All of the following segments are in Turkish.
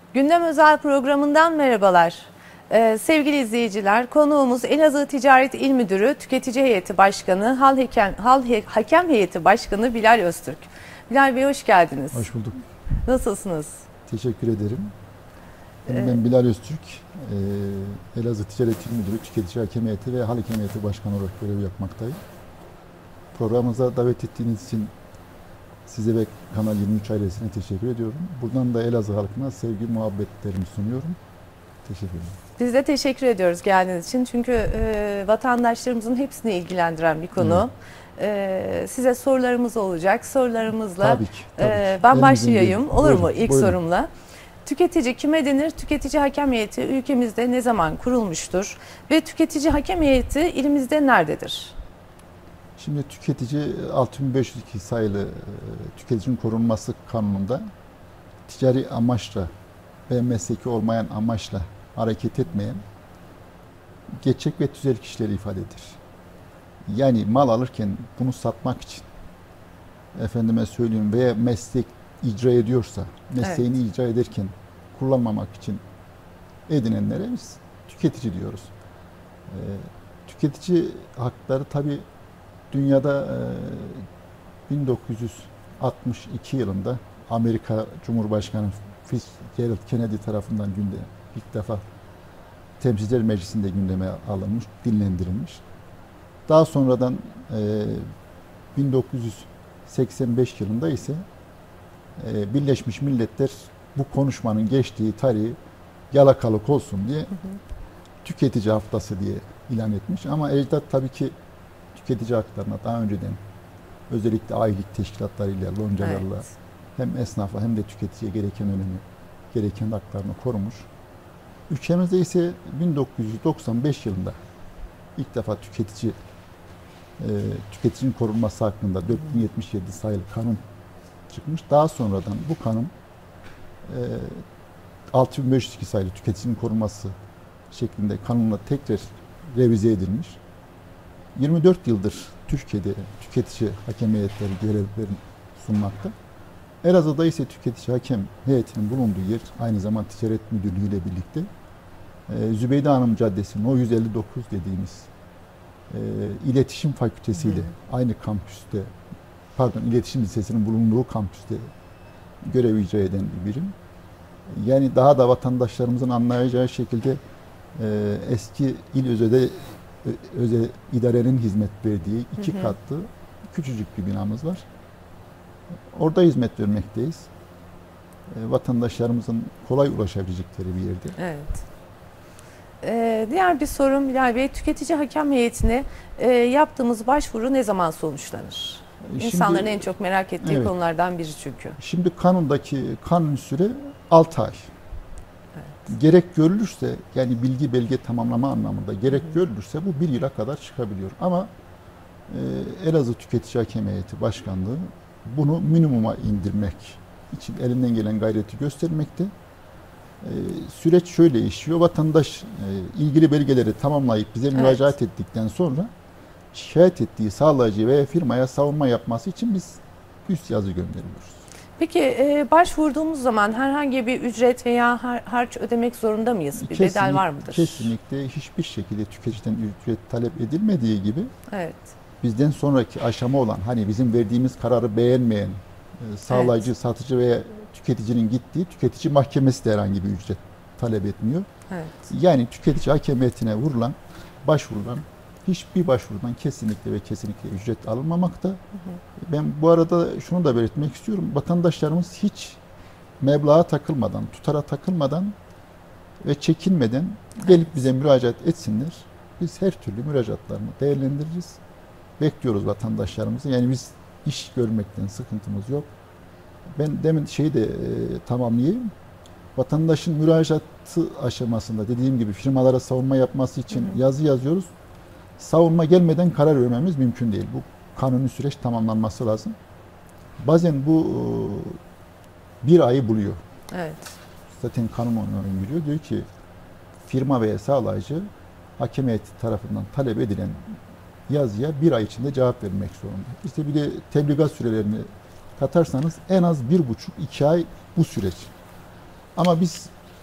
Gündem Özel programından merhabalar. Sevgili izleyiciler, konuğumuz Elazığ Ticaret İl Müdürü, Tüketici Heyeti Başkanı, Hakem Heyeti Başkanı Bilal Öztürk. Bilal Bey hoş geldiniz. Hoş bulduk. Nasılsınız? Teşekkür ederim. Ben Bilal Öztürk, Elazığ Ticaret İl Müdürü, Tüketici Hakem Heyeti ve Hakem Heyeti Başkanı olarak görev yapmaktayım. Programımıza davet ettiğiniz için size ve Kanal 23 ailesine teşekkür ediyorum. Buradan da Elazığ halkına sevgi muhabbetlerimi sunuyorum. Teşekkür ederim. Biz de teşekkür ediyoruz geldiğiniz için. Çünkü vatandaşlarımızın hepsini ilgilendiren bir konu. Size sorularımız olacak. Sorularımızla tabii ki. Ben başlayayım. Olur buyurun, mu ilk buyurun. sorumla? Tüketici kime denir? Tüketici Hakem Heyeti ülkemizde ne zaman kurulmuştur? Ve Tüketici Hakem Heyeti ilimizde nerededir? Şimdi tüketici 6502 sayılı tüketicinin korunması kanununda ticari amaçla ve mesleki olmayan amaçla hareket etmeyen gerçek ve tüzel kişileri ifade eder. Yani mal alırken bunu satmak için, efendime söyleyeyim, veya meslek icra ediyorsa, mesleğini icra ederken kullanmamak için edinenlere biz tüketici diyoruz. Tüketici hakları tabii dünyada 1962 yılında Amerika Cumhurbaşkanı Fitzgerald Kennedy tarafından ilk defa Temsilciler Meclisi'nde gündeme alınmış, dinlendirilmiş. Daha sonradan 1985 yılında ise Birleşmiş Milletler bu konuşmanın geçtiği tarihi yalakalık olsun diye tüketici haftası diye ilan etmiş. Ama ecdat tabii ki tüketici haklarına daha önceden özellikle ailelik teşkilatlarıyla, loncalarla hem esnafa hem de tüketiciye gereken önemi, gereken haklarını korumuş. Ülkemizde ise 1995 yılında ilk defa tüketicinin korunması hakkında 4077 sayılı kanun çıkmış. Daha sonradan bu kanun 6502 sayılı tüketicinin korunması şeklinde kanunla tekrar revize edilmiş. 24 yıldır Türkiye'de tüketici hakem heyetleri görevlerini sunmakta. Elazığ'da ise tüketici hakem heyetinin bulunduğu yer aynı zamanda Ticaret Müdürlüğü ile birlikte Zübeyde Hanım Caddesi'nin o 159 dediğimiz iletişim fakültesiyle aynı kampüste, iletişim lisesinin bulunduğu kampüste görev icra eden bir birim. Yani daha da vatandaşlarımızın anlayacağı şekilde eski il özel idarenin hizmet verdiği iki katlı küçücük bir binamız var. Orada hizmet vermekteyiz. Vatandaşlarımızın kolay ulaşabilecekleri bir yerde. Evet. Diğer bir sorum Bilal Bey, tüketici hakem heyetine yaptığımız başvuru ne zaman sonuçlanır? İnsanların en çok merak ettiği konulardan biri çünkü. Şimdi kanundaki kanun süre 6 ay. Evet. Gerek görülürse, yani bilgi belge tamamlama anlamında gerek görülürse bu 1 yıla kadar çıkabiliyor. Ama Elazığ Tüketici Hakem Heyeti Başkanlığı bunu minimuma indirmek için elinden gelen gayreti göstermekte. Süreç şöyle işliyor. Vatandaş ilgili belgeleri tamamlayıp bize müracaat ettikten sonra şikayet ettiği sağlayıcı veya firmaya savunma yapması için biz üst yazı gönderiyoruz. Peki başvurduğumuz zaman herhangi bir ücret veya harç ödemek zorunda mıyız? Bir bedel var mıdır? Kesinlikle hiçbir şekilde tüketiciden ücret talep edilmediği gibi bizden sonraki aşama olan, hani bizim verdiğimiz kararı beğenmeyen sağlayıcı, satıcı veya tüketicinin gittiği tüketici mahkemesi de herhangi bir ücret talep etmiyor. Yani tüketici hakem heyetine başvurulan hiçbir başvurudan kesinlikle ve kesinlikle ücret alınmamakta. Ben bu arada şunu da belirtmek istiyorum. Vatandaşlarımız hiç meblağa takılmadan, tutara takılmadan ve çekinmeden gelip bize müracaat etsinler. Biz her türlü müracaatlarını değerlendiririz. Bekliyoruz vatandaşlarımızı. Yani biz iş görmekten sıkıntımız yok. Ben demin tamamlayayım. Vatandaşın müracaatı aşamasında dediğim gibi firmalara savunma yapması için yazı yazıyoruz. Savunma gelmeden karar vermemiz mümkün değil. Bu kanuni süreç tamamlanması lazım. Bazen bu 1 ayı buluyor. Zaten kanun onu öngörüyor. Diyor ki firma veya sağlayıcı hakem heyeti tarafından talep edilen yazıya 1 ay içinde cevap vermek zorunda. İşte bir de tebligat sürelerini katarsanız en az 1,5-2 ay bu süreç. Ama biz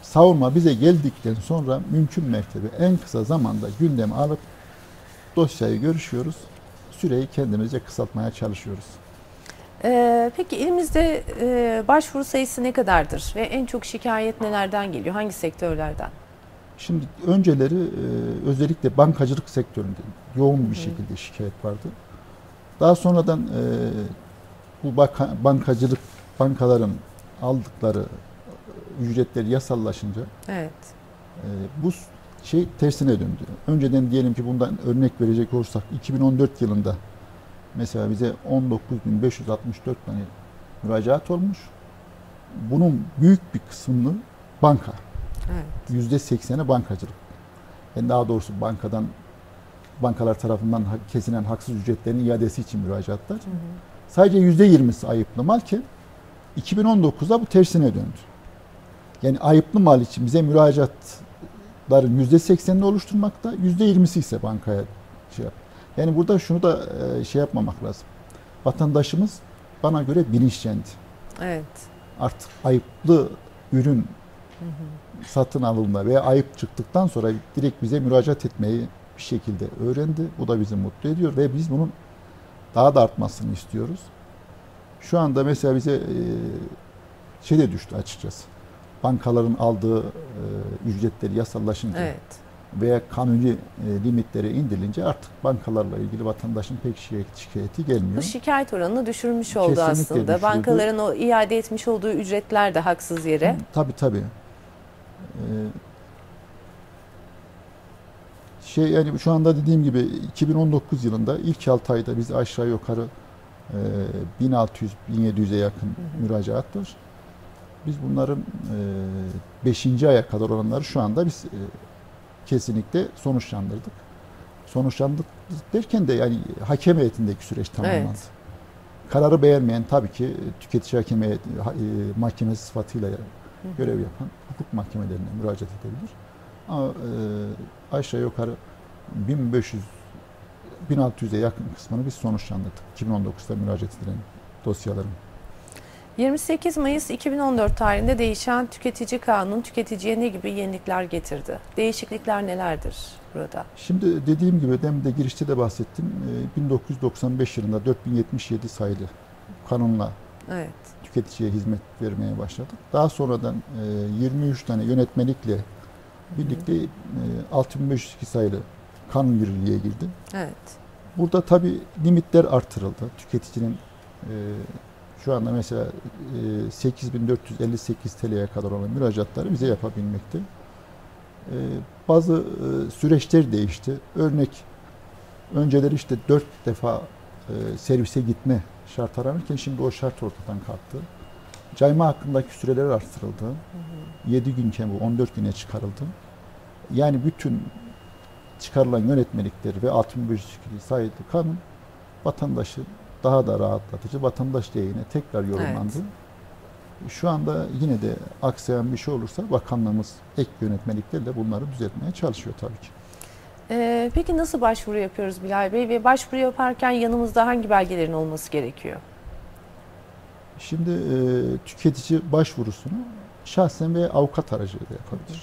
savunma bize geldikten sonra mümkün mertebe en kısa zamanda gündeme alıp dosyayı görüşüyoruz. Süreyi kendimizce kısaltmaya çalışıyoruz. Peki ilimizde başvuru sayısı ne kadardır ve en çok şikayet nelerden geliyor? Hangi sektörlerden? Şimdi önceleri özellikle bankacılık sektöründe yoğun bir şekilde şikayet vardı. Daha sonradan bu bankaların aldıkları ücretler yasallaşınca evet. Bu şey tersine döndü. Önceden diyelim ki bundan örnek verecek olursak 2014 yılında mesela bize 19.564 tane müracaat olmuş. Bunun büyük bir kısmını banka. Evet. %80'i bankacılık. Yani daha doğrusu bankalar tarafından kesilen haksız ücretlerin iadesi için müracaatlar. Hı hı. Sadece %20'si ayıplı malken 2019'da bu tersine döndü. Yani ayıplı mal için bize müracaatların %80'ini oluşturmakta, %20'si ise bankaya şey yap. Yani burada şunu da şey yapmamak lazım. Vatandaşımız bana göre bilinçlendi. Evet. Artık ayıplı ürün satın alımda veya ayıp çıktıktan sonra direkt bize müracaat etmeyi bir şekilde öğrendi. Bu da bizi mutlu ediyor ve biz bunun daha da artmasını istiyoruz. Şu anda mesela bize şey de düştü açıkçası. Bankaların aldığı ücretleri yasallaşınca evet. veya kanuni limitlere indirilince artık bankalarla ilgili vatandaşın pek şikayeti gelmiyor. Bu şikayet oranını düşürmüş oldu kesinlikle aslında. Düşürdü. Bankaların o iade etmiş olduğu ücretler de haksız yere. Tabii. Yani şu anda dediğim gibi 2019 yılında ilk 6 ayda biz aşağı yukarı 1600-1700'e yakın müracaat var. Biz bunların 5. aya kadar olanları şu anda biz kesinlikle sonuçlandırdık. Sonuçlandırdık derken de yani hakem heyetindeki süreç tamamlandı. Evet. Kararı beğenmeyen tabii ki tüketici hakem mahkemesi sıfatıyla görev yapan hukuk mahkemelerine müracaat edebilir. Ama aşağı yukarı 1500-1600'e yakın kısmını biz sonuçlandırdık. 2019'da müracaat edilen dosyaların. 28 Mayıs 2014 tarihinde değişen tüketici kanunu tüketiciye ne gibi yenilikler getirdi? Değişiklikler nelerdir burada? Şimdi dediğim gibi demin de girişte de bahsettim. 1995 yılında 4077 sayılı kanunla evet. tüketiciye hizmet vermeye başladık. Daha sonradan 23 tane yönetmelikle birlikte 6502 sayılı kanun yürürlüğe girdi. Evet. Burada tabii limitler artırıldı. Tüketicinin şu anda mesela 8458 TL'ye kadar olan müracaatları bize yapabilmekte. Bazı süreçler değişti. Örnek önceleri işte 4 defa servise gitme şart aranırken şimdi o şart ortadan kalktı. Cayma hakkındaki süreler artırıldı. 7 günken bu 14 güne çıkarıldı. Yani bütün çıkarılan yönetmelikleri ve 6502 sayılı kanun vatandaşı daha da rahatlatıcı, vatandaş lehine tekrar yorumlandı. Evet. Şu anda yine de aksayan bir şey olursa bakanlığımız ek yönetmeliklerle bunları düzeltmeye çalışıyor tabii ki. Peki nasıl başvuru yapıyoruz Bilal Bey ve başvuru yaparken yanımızda hangi belgelerin olması gerekiyor? Şimdi tüketici başvurusunu şahsen veya avukat aracılığıyla yapabilir.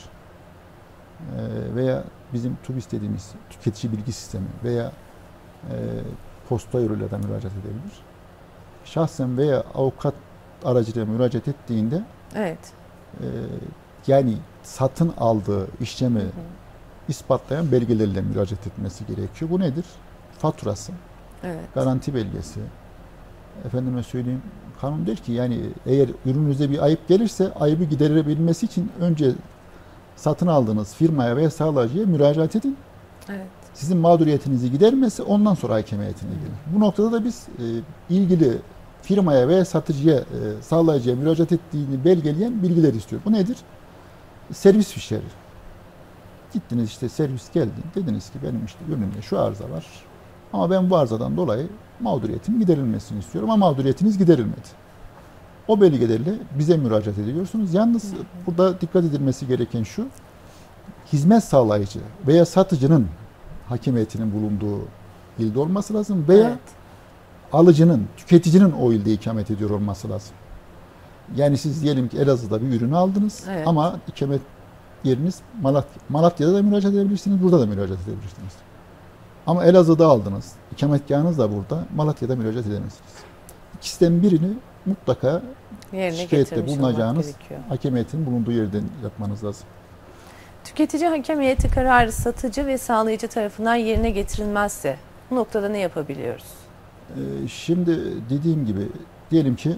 Veya bizim TÜBİS dediğimiz tüketici bilgi sistemi veya posta yoluyla da müracaat edebilir. Şahsen veya avukat aracılığıyla müracaat ettiğinde evet. Yani satın aldığı işlemi ispatlayan belgelerle müracaat etmesi gerekiyor. Bu nedir? Faturası, evet. Garanti belgesi. Efendime söyleyeyim, kanun der ki yani eğer ürününüze bir ayıp gelirse ayıbı giderebilmesi için önce satın aldığınız firmaya veya sağlayıcıya müracaat edin. Evet. Sizin mağduriyetinizi gidermesi ondan sonra hakem heyetine gelir. Bu noktada da biz ilgili firmaya veya satıcıya, sağlayıcıya müracaat ettiğini belgeleyen bilgiler istiyor. Bu nedir? Servis fişleri. Gittiniz işte servis geldi. Dediniz ki benim işte ürünümde şu arıza var. Ama ben bu arızadan dolayı mağduriyetin giderilmesini istiyorum ama mağduriyetiniz giderilmedi. O belgelerle bize müracaat ediyorsunuz. Yalnız burada dikkat edilmesi gereken şu, hizmet sağlayıcı veya satıcının hakem heyetinin bulunduğu ilde olması lazım veya evet. alıcının, tüketicinin o ilde ikamet ediyor olması lazım. Yani siz diyelim ki Elazığ'da bir ürünü aldınız evet. ama ikamet yeriniz Malatya. Malatya'da da müracaat edebilirsiniz, burada da müracaat edebilirsiniz. Ama Elazığ'da aldınız, ikametgahınız da burada, Malatya'da müracaat edemezsiniz. İkisinden birini mutlaka şikayette bulunacağınız hakem heyetinin bulunduğu yerden yapmanız lazım. Tüketici hakem heyeti kararı satıcı ve sağlayıcı tarafından yerine getirilmezse bu noktada ne yapabiliyoruz? Şimdi dediğim gibi diyelim ki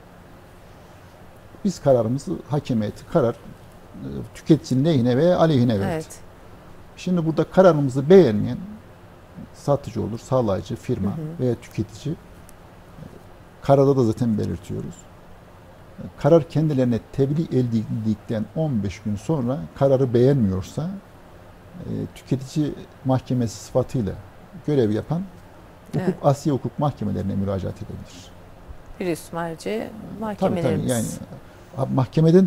biz kararımızı hakem heyeti tüketicinin lehine veya aleyhine verdi. Evet. Şimdi burada kararımızı beğenmeyen satıcı olur, sağlayıcı, firma veya tüketici. Kararda da zaten belirtiyoruz. Karar kendilerine tebliğ edildikten 15 gün sonra kararı beğenmiyorsa tüketici mahkemesi sıfatıyla görev yapan Asya hukuk mahkemelerine müracaat edebilir. Bir üst merci mahkemelerimiz. Tabii, yani mahkemeden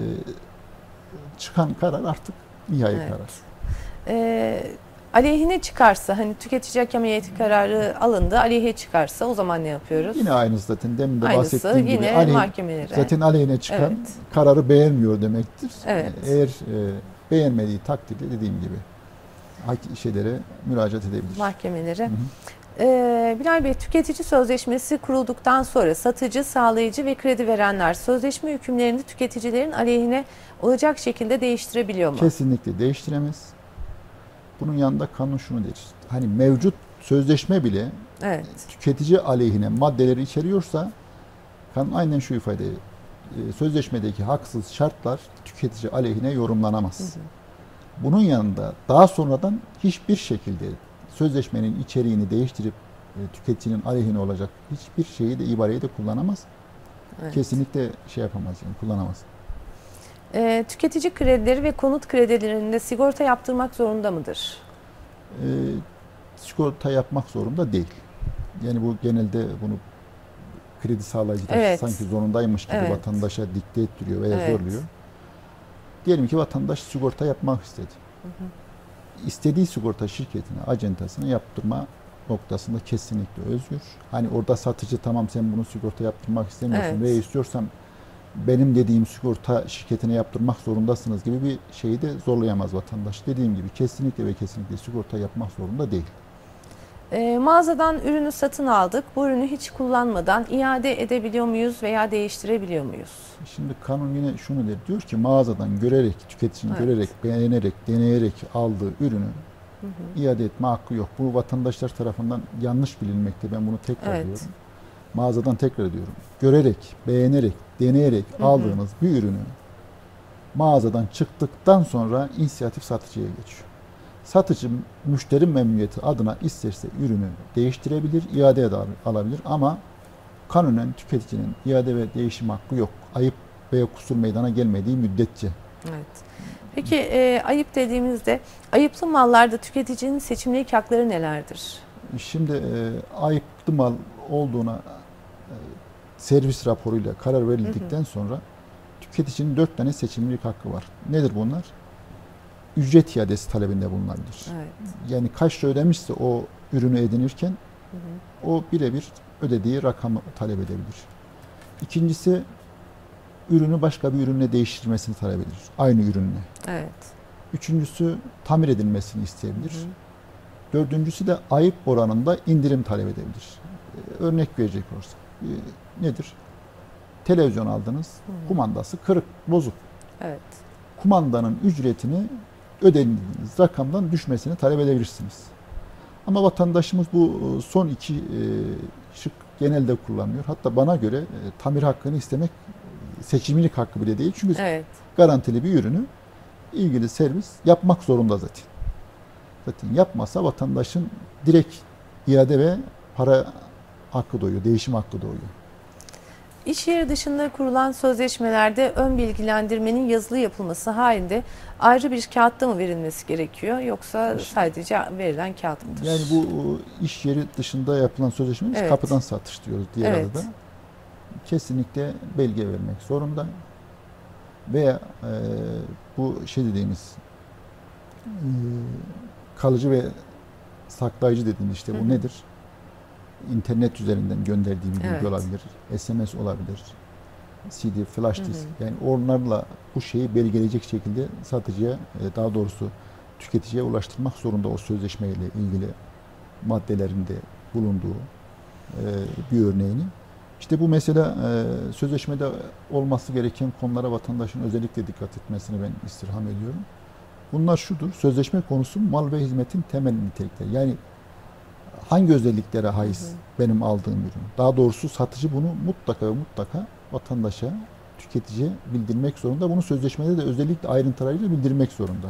çıkan karar artık nihai karar. Aleyhine çıkarsa, hani tüketici hakem heyeti kararı alındı, aleyhe çıkarsa o zaman ne yapıyoruz? Yine aynısı zaten demin de bahsettiğim gibi. Yine mahkemelere. Zaten aleyhine çıkan kararı beğenmiyor demektir. Evet. Eğer beğenmediği takdirde dediğim gibi şeylere müracaat edebilir. Mahkemelere. Bilal Bey, tüketici sözleşmesi kurulduktan sonra satıcı, sağlayıcı ve kredi verenler sözleşme hükümlerini tüketicilerin aleyhine olacak şekilde değiştirebiliyor mu? Kesinlikle değiştiremez. Bunun yanında kanun şunu der. Hani mevcut sözleşme bile tüketici aleyhine maddeleri içeriyorsa kanun aynen şu ifadeyi sözleşmedeki haksız şartlar tüketici aleyhine yorumlanamaz. Bunun yanında daha sonradan hiçbir şekilde sözleşmenin içeriğini değiştirip tüketicinin aleyhine olacak hiçbir şeyi de ibareyi de kullanamaz. Kesinlikle yapamaz, yani kullanamaz. Tüketici kredileri ve konut kredilerinde sigorta yaptırmak zorunda mıdır? Sigorta yapmak zorunda değil. Yani bu genelde bunu kredi sağlayıcılar sanki zorundaymış gibi vatandaşa dikte ettiriyor veya zorluyor. Diyelim ki vatandaş sigorta yapmak istedi. İstediği sigorta şirketine, acentasına yaptırma noktasında kesinlikle özgür. Hani orada satıcı tamam sen bunu sigorta yaptırmak istemiyorsun veya istiyorsan benim dediğim sigorta şirketine yaptırmak zorundasınız gibi bir şeyi de zorlayamaz vatandaş. Dediğim gibi kesinlikle ve kesinlikle sigorta yapmak zorunda değil. Mağazadan ürünü satın aldık. Bu ürünü hiç kullanmadan iade edebiliyor muyuz veya değiştirebiliyor muyuz? Şimdi kanun yine şunu der. Diyor ki mağazadan görerek, tüketicinin görerek, beğenerek, deneyerek aldığı ürünü iade etme hakkı yok. Bu vatandaşlar tarafından yanlış bilinmekte. Ben bunu tekrar diyorum. Mağazadan tekrar ediyorum. Görerek, beğenerek, deneyerek aldığınız bir ürünü mağazadan çıktıktan sonra inisiyatif satıcıya geçiyor. Satıcı müşteri memnuniyeti adına isterse ürünü değiştirebilir, iade alabilir ama kanunen tüketicinin iade ve değişim hakkı yok. Ayıp veya kusur meydana gelmediği müddetçe. Evet. Peki ayıp dediğimizde ayıplı mallarda tüketicinin seçimlik hakları nelerdir? Şimdi ayıplı mal olduğuna servis raporuyla karar verildikten sonra tüketicinin 4 tane seçimlik hakkı var. Nedir bunlar? Ücret iadesi talebinde bulunabilir. Yani kaç lira ödemişse o ürünü edinirken o birebir ödediği rakamı talep edebilir. İkincisi ürünü başka bir ürünle değiştirmesini talep edilir. Aynı ürünle. Üçüncüsü tamir edilmesini isteyebilir. Dördüncüsü de ayıp oranında indirim talep edebilir. Örnek verecek olursak nedir? Televizyon aldınız, kumandası kırık, bozuk. Kumandanın ücretini ödediğiniz rakamdan düşmesini talep edebilirsiniz. Ama vatandaşımız bu son iki şık genelde kullanıyor. Hatta bana göre tamir hakkını istemek seçimlilik hakkı bile değil. Çünkü garantili bir ürünü ilgili servis yapmak zorunda zaten. Zaten yapmasa vatandaşın direkt iade ve para hakkı doğuyor, değişim hakkı doğuyor. İş yeri dışında kurulan sözleşmelerde ön bilgilendirmenin yazılı yapılması halinde ayrı bir kağıtta mı verilmesi gerekiyor yoksa sadece verilen kağıt mıdır? Yani bu iş yeri dışında yapılan sözleşmeyi kapıdan satış diyoruz diğer adı da. Kesinlikle belge vermek zorunda. Veya bu dediğimiz kalıcı ve saklayıcı dediğimiz işte bu nedir? İnternet üzerinden gönderdiğim bilgi olabilir, SMS olabilir. CD, flash disk. Yani onlarla bu şeyi belgeleyecek şekilde satıcıya, daha doğrusu tüketiciye ulaştırmak zorunda o sözleşmeyle ilgili maddelerinde bulunduğu bir örneğini. İşte bu mesela sözleşmede olması gereken konulara vatandaşın özellikle dikkat etmesini ben istirham ediyorum. Bunlar şudur: sözleşme konusu mal ve hizmetin temel nitelikleri. Yani hangi özelliklere haiz benim aldığım ürün? Daha doğrusu satıcı bunu mutlaka ve mutlaka vatandaşa, tüketiciye bildirmek zorunda. Bunu sözleşmede de özellikle ayrıntılarıyla bildirmek zorunda.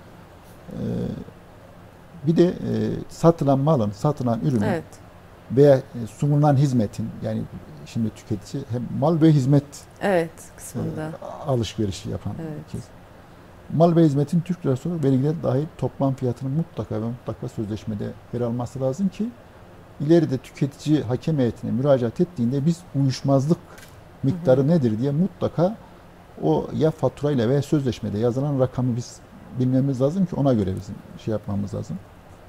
Bir de satılan malın, satılan ürünün veya sunulan hizmetin, yani şimdi tüketici hem mal ve hizmet kısmında alışverişi yapan kez. Mal ve hizmetin Türk lirası olarak belirlenen dahil toplam fiyatının mutlaka ve mutlaka sözleşmede yer alması lazım ki ileride tüketici hakem heyetine müracaat ettiğinde biz uyuşmazlık miktarı nedir diye mutlaka o ya faturayla veya sözleşmede yazılan rakamı biz bilmemiz lazım ki ona göre bizim şey yapmamız lazım.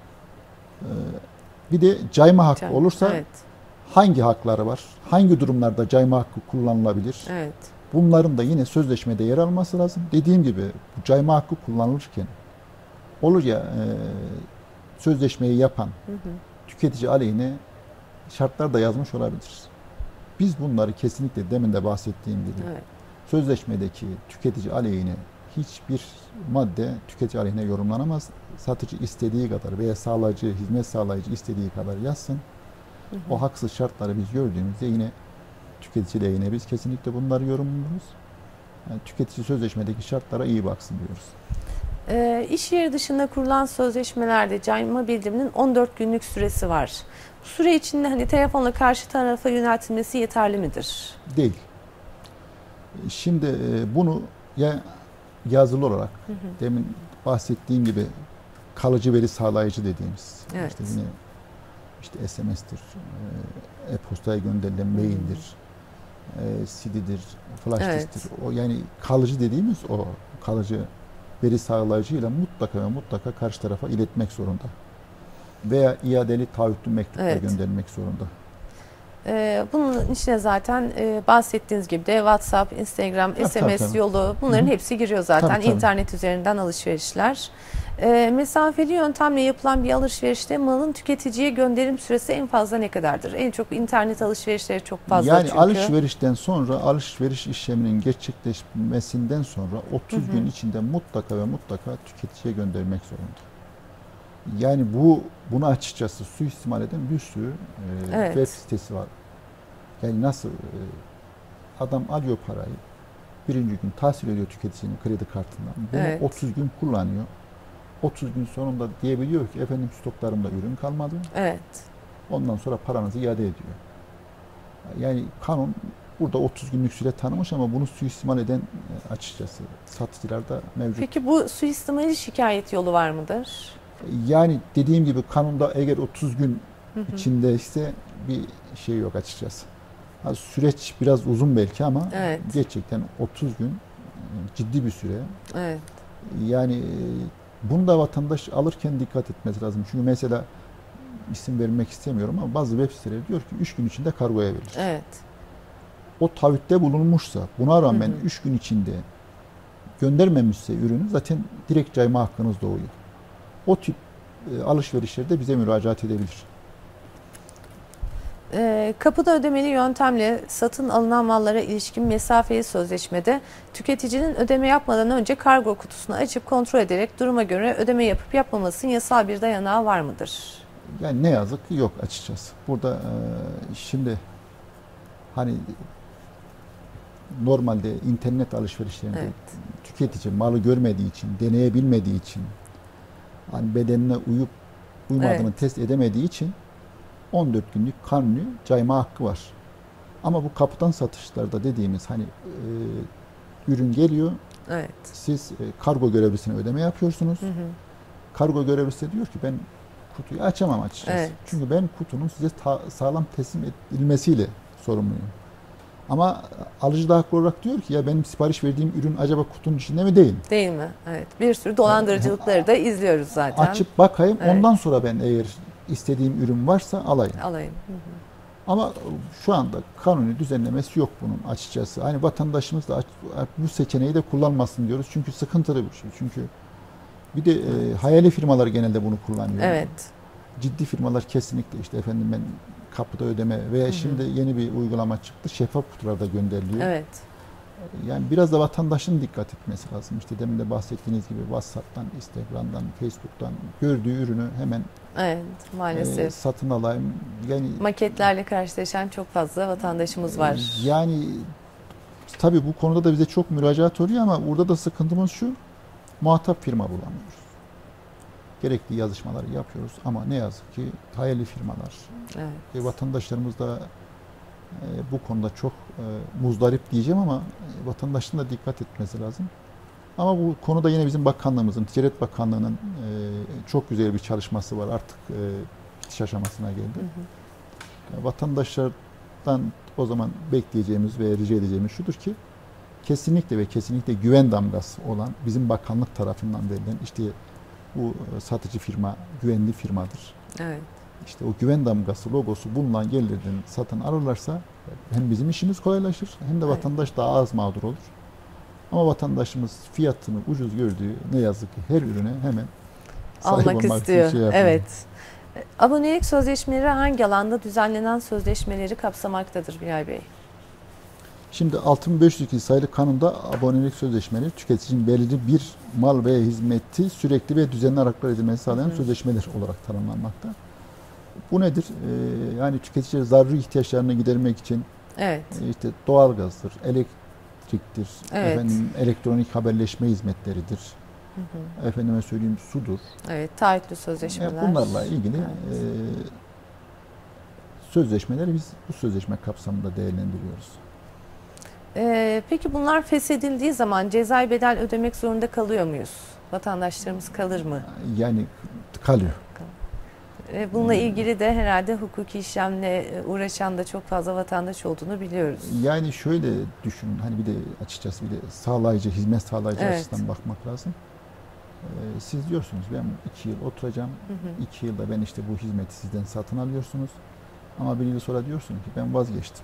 Bir de cayma hakkı olursa hangi hakları var? Hangi durumlarda cayma hakkı kullanılabilir? Bunların da yine sözleşmede yer alması lazım. Dediğim gibi bu cayma hakkı kullanılırken olur ya sözleşmeyi yapan tüketici aleyhine şartlar da yazmış olabilir. Biz bunları kesinlikle demin de bahsettiğim gibi sözleşmedeki tüketici aleyhine hiçbir madde tüketici aleyhine yorumlanamaz. Satıcı istediği kadar veya sağlayıcı, hizmet sağlayıcı istediği kadar yazsın. O haksız şartları biz gördüğümüzde yine tüketici lehine biz kesinlikle bunları yorumluyoruz. Yani tüketici sözleşmedeki şartlara iyi baksın diyoruz. İş yeri dışında kurulan sözleşmelerde cayma bildiriminin 14 günlük süresi var. Bu süre içinde hani telefonla karşı tarafa yöneltilmesi yeterli midir? Değil. Şimdi bunu ya yazılı olarak demin bahsettiğim gibi kalıcı veri sağlayıcı dediğimiz işte yine işte SMS'tir, e-postaya gönderilen maildir, CD'dir, flash disktir. O yani kalıcı dediğimiz o kalıcı veri sağlayıcıyla mutlaka ve mutlaka karşı tarafa iletmek zorunda. Veya iadeli taahhütlü mektupla göndermek zorunda. Bunun içine zaten bahsettiğiniz gibi de WhatsApp, Instagram, SMS yolu bunların hepsi giriyor zaten. İnternet üzerinden alışverişler. Mesafeli yöntemle yapılan bir alışverişte malın tüketiciye gönderim süresi en fazla ne kadardır? En çok internet alışverişleri çok fazla yani çünkü. Alışverişten sonra, alışveriş işleminin gerçekleşmesinden sonra 30 gün içinde mutlaka ve mutlaka tüketiciye göndermek zorunda. Yani bunu açıkçası suistimal eden bir sürü web sitesi var. Yani nasıl adam alıyor parayı, birinci gün tahsil ediyor tüketicinin kredi kartından. Bunu 30 gün kullanıyor. 30 gün sonunda diyebiliyor ki efendim stoklarımda ürün kalmadı. Ondan sonra paranızı iade ediyor. Yani kanun burada 30 günlük süre tanımış ama bunu suistimal eden açıkçası satıcılarda mevcut. Peki bu suistimali şikayet yolu var mıdır? Yani dediğim gibi kanunda eğer 30 gün içinde ise bir şey yok açıkçası. Süreç biraz uzun belki ama gerçekten 30 gün ciddi bir süre. Yani bunu da vatandaş alırken dikkat etmesi lazım. Çünkü mesela isim vermek istemiyorum ama bazı web siteleri diyor ki 3 gün içinde kargoya verilir. O taahhütte bulunmuşsa buna rağmen 3 gün içinde göndermemişse ürünü zaten direkt cayma hakkınız doğuyor. O tip alışverişlerde bize müracaat edebilir. Kapıda ödemeli yöntemle satın alınan mallara ilişkin mesafeli sözleşmede tüketicinin ödeme yapmadan önce kargo kutusunu açıp kontrol ederek duruma göre ödeme yapıp yapmamasının yasal bir dayanağı var mıdır? Yani ne yazık ki yok açıkçası. Burada şimdi hani normalde internet alışverişlerinde tüketici malı görmediği için, deneyebilmediği için, hani bedenine uyup uymadığını test edemediği için 14 günlük kanuni cayma hakkı var. Ama bu kapıdan satışlarda dediğimiz hani ürün geliyor, siz kargo görevlisine ödeme yapıyorsunuz. Kargo görevlisi de diyor ki ben kutuyu açamam açıkçası. Çünkü ben kutunun size sağlam teslim edilmesiyle sorumluyum. Ama alıcı da haklı olarak diyor ki ya benim sipariş verdiğim ürün acaba kutunun içinde mi değil mi? Değil mi? Bir sürü dolandırıcılıkları da izliyoruz zaten. Açıp bakayım ondan sonra ben eğer istediğim ürün varsa alayım. Ama şu anda kanuni düzenlemesi yok bunun açıkçası. Hani vatandaşımız da bu seçeneği de kullanmasın diyoruz. Çünkü sıkıntılı bir şey. Çünkü bir de hayali firmalar genelde bunu kullanıyor. Evet. Ciddi firmalar kesinlikle işte efendim ben kapıda ödeme veya şimdi yeni bir uygulama çıktı. Şeffaf kutularda gönderiliyor. Evet. Yani biraz da vatandaşın dikkat etmesi lazım. İşte demin de bahsettiğiniz gibi WhatsApp'tan, Instagram'dan, Facebook'tan gördüğü ürünü hemen evet, maalesef satın alayım. Yani maketlerle karşılaşan çok fazla vatandaşımız var. Yani tabii bu konuda da bize çok müracaat oluyor ama burada da sıkıntımız şu. Muhatap firma bulamıyoruz. Gerekli yazışmaları yapıyoruz ama ne yazık ki hayali firmalar. Evet. Vatandaşlarımız da bu konuda çok muzdarip diyeceğim ama vatandaşın da dikkat etmesi lazım. Ama bu konuda yine bizim bakanlığımızın, Ticaret Bakanlığı'nın çok güzel bir çalışması var. Artık bitiş aşamasına geldi. Vatandaşlardan o zaman bekleyeceğimiz ve rica edeceğimiz şudur ki kesinlikle ve kesinlikle güven damgası olan bizim bakanlık tarafından verilen işte bu satıcı firma güvenli firmadır. Evet. İşte o güven damgası logosu bulunan gelirden satın alırlarsa hem bizim işimiz kolaylaşır hem de vatandaş daha az mağdur olur. Ama vatandaşımız fiyatını ucuz gördüğü ne yazık ki her ürüne hemen almak istiyor. Şey evet. Abonelik sözleşmeleri hangi alanda düzenlenen sözleşmeleri kapsamaktadır Bilal Bey? Şimdi 6502 sayılı kanunda abonelik sözleşmeleri tüketicinin belirli bir mal veya hizmeti sürekli ve düzenli araklar edilmesi sağlayan sözleşmeler olarak tanımlanmakta. Bu nedir? Yani tüketiciler zaruri ihtiyaçlarını gidermek için işte doğalgazdır, elektriktir, efendim elektronik haberleşme hizmetleridir. Efendime söyleyeyim sudur. Evet, taahhütlü sözleşmeler. Bunlarla ilgili sözleşmeleri biz bu sözleşme kapsamında değerlendiriyoruz. Peki bunlar feshedildiği zaman cezai bedel ödemek zorunda kalıyor muyuz? Vatandaşlarımız kalır mı? Yani kalıyor. Bununla ilgili de herhalde hukuki işlemle uğraşan da çok fazla vatandaş olduğunu biliyoruz. Yani şöyle düşünün, hani bir de açıkçası bir de sağlayıcı, hizmet sağlayıcı açısından bakmak lazım. Siz diyorsunuz ben 2 yıl oturacağım, 2 yılda ben işte bu hizmeti sizden satın alıyorsunuz. Ama bir yıl sonra diyorsunuz ki ben vazgeçtim.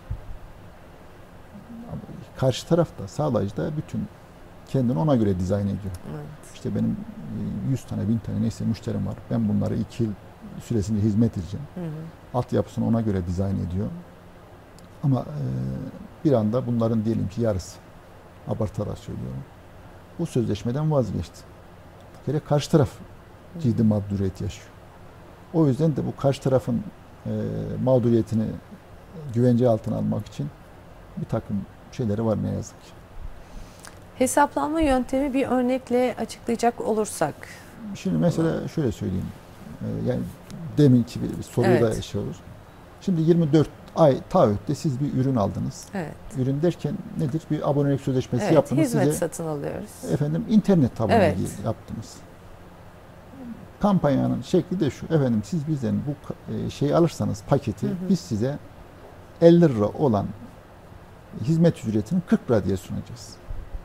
Karşı tarafta, sağlayıcı da bütün kendini ona göre dizayn ediyor. Evet. İşte benim 100 tane, 1000 tane neyse müşterim var. Ben bunlara 2 yıl süresinde hizmet edeceğim. Altyapısını ona göre dizayn ediyor. Ama bir anda bunların diyelim ki yarısı, abartarak söylüyorum, bu sözleşmeden vazgeçti. Bir kere karşı taraf ciddi mağduriyet yaşıyor. O yüzden de bu karşı tarafın mağduriyetini güvence altına almak için bir takım şeyleri var ne yazık ki. Hesaplanma yöntemi bir örnekle açıklayacak olursak. Şimdi mesela şöyle söyleyeyim. Yani deminki bir soruyu da şey olur. Şimdi 24 ay taahhütte siz bir ürün aldınız. Evet. Ürün derken nedir? Bir abonelik sözleşmesi yaptınız. Hizmet size, satın alıyoruz. Efendim internet aboneliği yaptınız. Kampanyanın şekli de şu. Efendim siz bizden bu şeyi alırsanız paketi biz size 50 lira olan hizmet ücretini 40 lira diye sunacağız.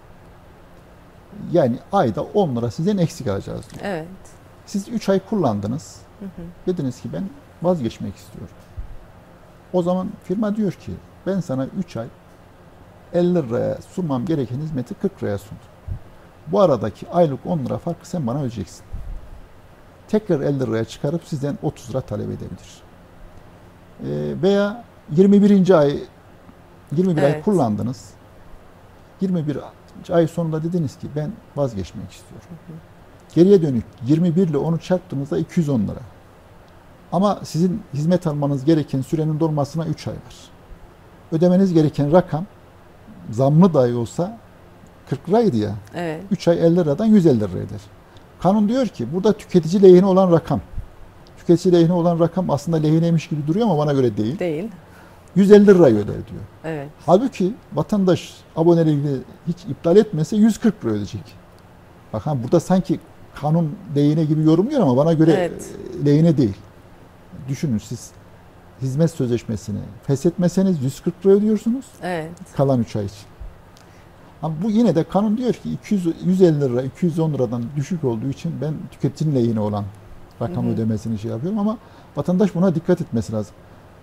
Yani ayda 10 lira sizden eksik alacağız diyor. Evet. Siz 3 ay kullandınız. Dediniz ki ben vazgeçmek istiyorum. O zaman firma diyor ki ben sana 3 ay 50 liraya sunmam gereken hizmeti 40 liraya sundum. Bu aradaki aylık 10 lira farkı sen bana ödeyeceksin. Tekrar 50 liraya çıkarıp sizden 30 lira talep edebilir. Veya 21. ay kullandınız. 21 ay sonunda dediniz ki ben vazgeçmek istiyorum. Geriye dönük 21 ile onu çarptığınızda 210 lira. Ama sizin hizmet almanız gereken sürenin dolmasına 3 ay var. Ödemeniz gereken rakam zamlı dahi olsa 40 liraydı ya. Evet. 3 ay 50 liradan 150 lira eder. Kanun diyor ki burada tüketici lehine olan rakam. Tüketici lehine olan rakam aslında lehineymiş gibi duruyor ama bana göre değil. Değil. 150 lirayı öder diyor. Evet. Halbuki vatandaş aboneliğini hiç iptal etmese 140 lira ödeyecek. Bakın burada sanki kanun lehine gibi yorumluyor ama bana göre lehine değil. Düşünün siz hizmet sözleşmesini feshetmeseniz 140 lira ödüyorsunuz. Evet. Kalan 3 ay için. Ama bu yine de kanun diyor ki 150 lira, 210 liradan düşük olduğu için ben tüketicinin lehine olan rakam ödemesini şey yapıyorum ama vatandaş buna dikkat etmesi lazım.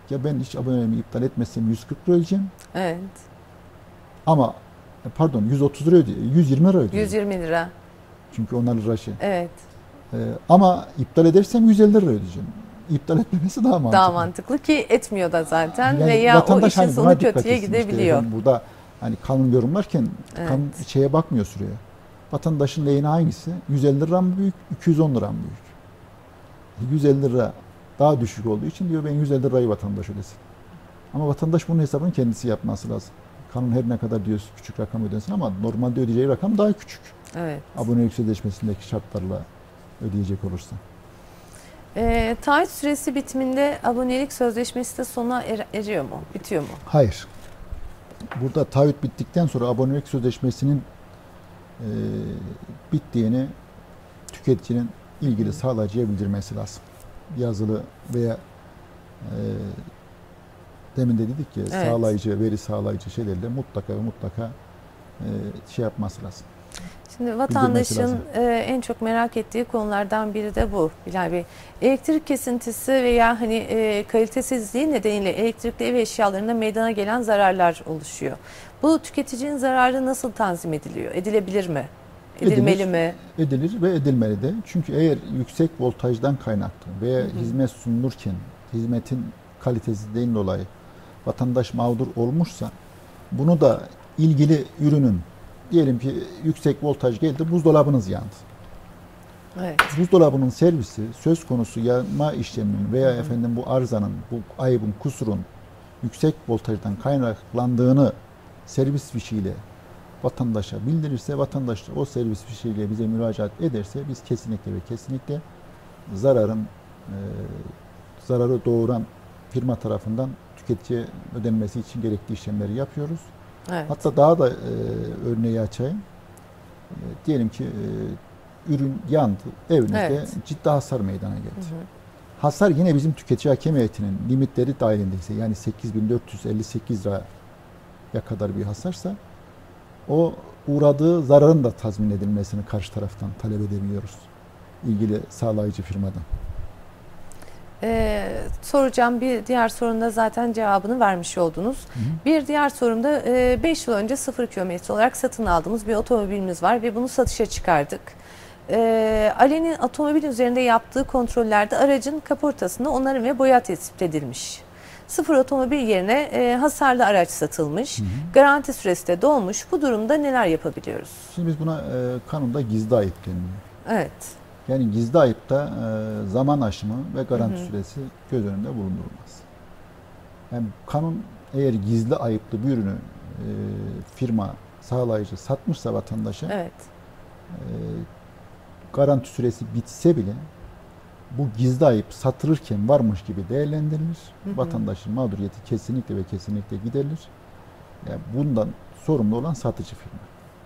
Ya ben hiç aboneliğimi iptal etmezsem 140 lira ödeyeceğim. Evet. Ama pardon 130 lira ödeyeceğim. 120 lira ödeyeceğim. 120 lira. Çünkü onlar lira şey. Evet. Ama iptal edersem 150 lira ödeyeceğim. İptal etmemesi daha mantıklı. Daha mantıklı ki etmiyor da zaten Yani veya o işin hani sonu kötüye gidebiliyor. Işte burada hani kanun yorumlarken kanun şeye bakmıyor süreye. Vatandaşın lehine hangisi? 150 lira mı büyük, 210 lira mı büyük? 150 lira daha düşük olduğu için diyor ben 150 lirayı vatandaş ödesin. Ama vatandaş bunun hesabını kendisi yapması lazım. Kanun her ne kadar diyor küçük rakam ödensin ama normalde ödeyeceği rakam daha küçük. Evet. Abonelik sözleşmesindeki şartlarla ödeyecek olursa. Taahhüt süresi bitiminde abonelik sözleşmesi de sona eriyor mu? Bitiyor mu? Hayır. Burada taahhüt bittikten sonra abonelik sözleşmesinin bittiğini tüketicinin ilgili sağlayıcıya bildirmesi lazım. Yazılı veya demin de dedik ya sağlayıcı, veri sağlayıcı şeylerle mutlaka şey yapması lazım. Şimdi vatandaşın en çok merak ettiği konulardan biri de bu Bilal Bey. Elektrik kesintisi veya hani kalitesizliği nedeniyle elektrikli ev eşyalarında meydana gelen zararlar oluşuyor. Bu tüketicinin zararı nasıl tanzim ediliyor? Edilebilir mi? Edilmeli mi? Edilir ve edilmeli de. Çünkü eğer yüksek voltajdan kaynaklı veya hizmet sunulurken hizmetin kalitesizliğinden dolayı vatandaş mağdur olmuşsa bunu da ilgili ürünün diyelim ki yüksek voltaj geldi, buzdolabınız yandı. Evet. Buzdolabının servisi söz konusu yanma işleminin veya efendim bu arızanın, bu ayıbın, kusurun yüksek voltajdan kaynaklandığını servis fişiyle vatandaşa bildirirse, vatandaş o servis fişiyle bize müracaat ederse biz kesinlikle ve kesinlikle zararı doğuran firma tarafından tüketiciye ödenmesi için gerekli işlemleri yapıyoruz. Evet. Hatta daha da örneği açayım. Diyelim ki ürün yandı, evinizde ciddi hasar meydana geldi. Hasar yine bizim tüketici hakem heyetinin limitleri dahilindeyse yani 8.458 liraya kadar bir hasarsa o uğradığı zararın da tazmin edilmesini karşı taraftan talep edebiliyoruz. İlgili sağlayıcı firmadan. Soracağım bir diğer sorunda zaten cevabını vermiş oldunuz. Bir diğer sorumda 5 yıl önce 0 kilometre olarak satın aldığımız bir otomobilimiz var ve bunu satışa çıkardık. Ali'nin otomobil üzerinde yaptığı kontrollerde aracın kaportasında onarım ve boya tespit edilmiş. 0 otomobil yerine hasarlı araç satılmış. Garanti süresi de dolmuş. Bu durumda neler yapabiliyoruz? Şimdi biz buna kanunda gizli ayıp deniliyor. Evet. Yani gizli ayıpta zaman aşımı ve garanti süresi göz önünde bulundurulmaz. Yani kanun eğer gizli ayıplı bir ürünü firma, sağlayıcı satmışsa vatandaşa garanti süresi bitse bile bu gizli ayıp satılırken varmış gibi değerlendirilir. Vatandaşın mağduriyeti kesinlikle ve kesinlikle giderilir. Yani bundan sorumlu olan satıcı firma.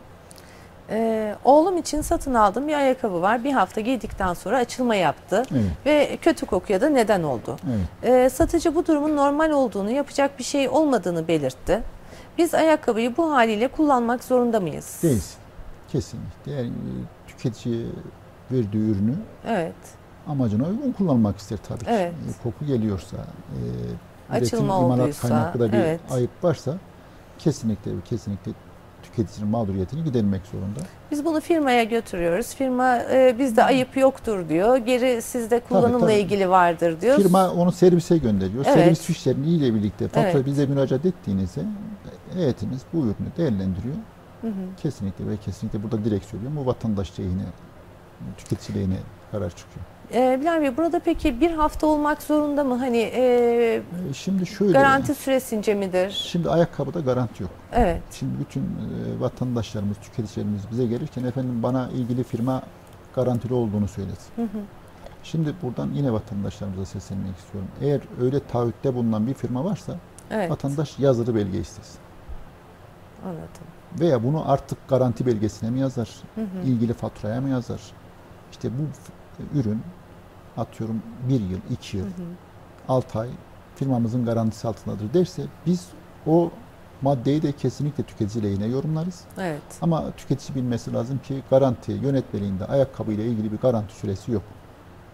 Oğlum için satın aldığım bir ayakkabı var. Bir hafta giydikten sonra açılma yaptı ve kötü kokuya da neden oldu. Satıcı bu durumun normal olduğunu, yapacak bir şey olmadığını belirtti. Biz ayakkabıyı bu haliyle kullanmak zorunda mıyız? Değilsin. Kesinlikle. Yani tüketiciye verdiği ürünü amacına uygun kullanmak ister tabii ki. Koku geliyorsa, açılma imalat olduysa, kaynaklı da bir ayıp varsa kesinlikle tüketicinin mağduriyetini gidermek zorunda. Biz bunu firmaya götürüyoruz. Firma bizde ayıp yoktur diyor. Geri sizde kullanımla ilgili vardır diyor. Firma onu servise gönderiyor. Servis fişleriyle birlikte fatura bize müracaat ettiğinizde heyetimiz bu ürünü değerlendiriyor. Kesinlikle ve kesinlikle burada direkt söylüyorum. Bu vatandaş lehine, tüketici lehine karar çıkıyor. Bilal Bey, burada peki bir hafta olmak zorunda mı? Hani şimdi şöyle, garanti süresince midir? Şimdi ayakkabıda garanti yok. Evet. Şimdi bütün vatandaşlarımız, tüketicilerimiz bize gelirken efendim bana ilgili firma garantili olduğunu söyledi. Şimdi buradan yine vatandaşlarımıza seslenmek istiyorum. Eğer öyle taahhütte bulunan bir firma varsa vatandaş yazılı belge istesin. Anladım. Veya bunu artık garanti belgesine mi yazar? İlgili faturaya mı yazar? İşte bu ürün atıyorum 1 yıl, 2 yıl, 6 ay firmamızın garantisi altındadır derse biz o maddeyi de kesinlikle tüketici lehine yorumlarız. Ama tüketici bilmesi lazım ki garanti yönetmeliğinde ayakkabıyla ilgili bir garanti süresi yok.